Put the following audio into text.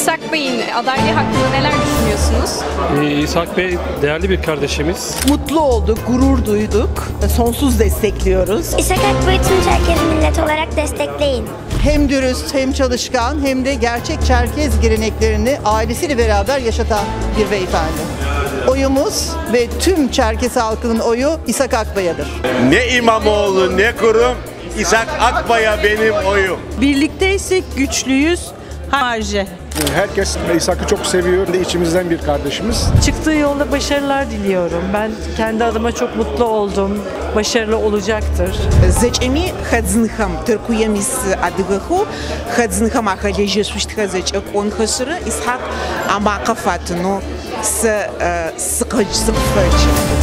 İshak Bey'in adaylığı hakkında neler düşünüyorsunuz? İshak Bey değerli bir kardeşimiz. Mutlu olduk, gurur duyduk. Sonsuz destekliyoruz. İshak Akbay'ı tüm Çerkez milleti olarak destekleyin. Hem dürüst, hem çalışkan, hem de gerçek Çerkez geleneklerini ailesiyle beraber yaşatan bir beyefendi. Oyumuz ve tüm Çerkez halkının oyu İshak Akbay'adır. Ne İmamoğlu ne kurum, İshak Akbay'a benim oyum. Birlikteysek güçlüyüz. Harcı. Herkes İshak'ı çok seviyor. İçimizden bir kardeşimiz. Çıktığı yolda başarılar diliyorum. Ben kendi adıma çok mutlu oldum. Başarılı olacaktır. Зэкӏэми хэдзынхэм тыркуем ис адыгэхэу хэдзынхэм ахэлэжьэ шъущтхэ зэкӏэкӏонхэшъыры Исхьак Амакъэ фатынэу сыкъыфэкӏ.